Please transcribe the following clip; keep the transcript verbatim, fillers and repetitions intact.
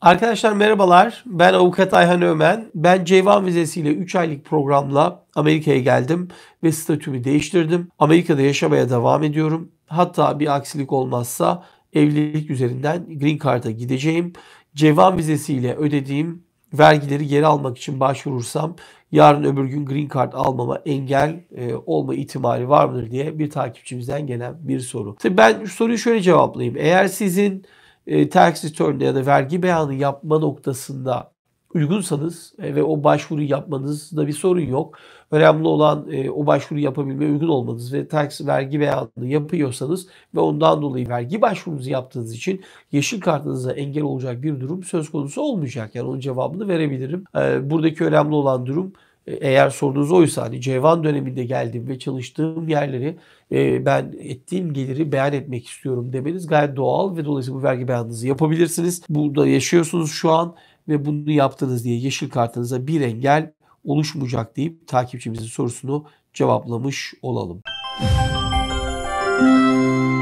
Arkadaşlar merhabalar. Ben Avukat Ayhan Ömen. Ben Ceyvan vizesiyle üç aylık programla Amerika'ya geldim ve statümü değiştirdim. Amerika'da yaşamaya devam ediyorum. Hatta bir aksilik olmazsa evlilik üzerinden Green Card'a gideceğim. Ceyvan vizesiyle ödediğim vergileri geri almak için başvurursam yarın öbür gün Green Card almama engel e, olma ihtimali var mıdır diye bir takipçimizden gelen bir soru. Tabii ben soruyu şöyle cevaplayayım. Eğer sizin e, tax return'de ya da vergi beyanı yapma noktasında uygunsanız e, ve o başvuruyu yapmanızda bir sorun yok. Önemli olan e, o başvuruyu yapabilmeye uygun olmanız ve tax vergi beyanını yapıyorsanız ve ondan dolayı vergi başvurunuzu yaptığınız için yeşil kartınıza engel olacak bir durum söz konusu olmayacak. Yani onun cevabını verebilirim. E, buradaki önemli olan durum e, eğer sorunuz oysa hani Ceyvan döneminde geldiğim ve çalıştığım yerleri e, ben ettiğim geliri beyan etmek istiyorum demeniz gayet doğal ve dolayısıyla bu vergi beyanınızı yapabilirsiniz. Burada yaşıyorsunuz şu an ve bunu yaptınız diye yeşil kartınıza bir engel oluşmayacak deyip takipçimizin sorusunu cevaplamış olalım.